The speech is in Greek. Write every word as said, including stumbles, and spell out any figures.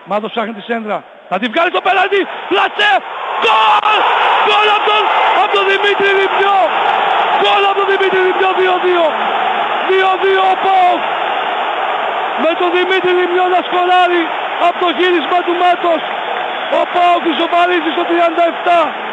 Μάδος ψάχνει τη σέντρα. Θα τη βγάλει το πέναλτι. Πλατσε. Γκολ! Γκολ από τον, από τον Δημήτρη Λιμπιό. Γκολ από τον Δημήτρη Λιμπιό. δύο δύο. δύο δύο ο ΠΑΟΚ. Με τον Δημήτρη Λιμπιό να σκοράρει από το γύρισμα του Μάτος. Ο ΠΑΟΚ ισοπαρίζει στο τριάντα επτά.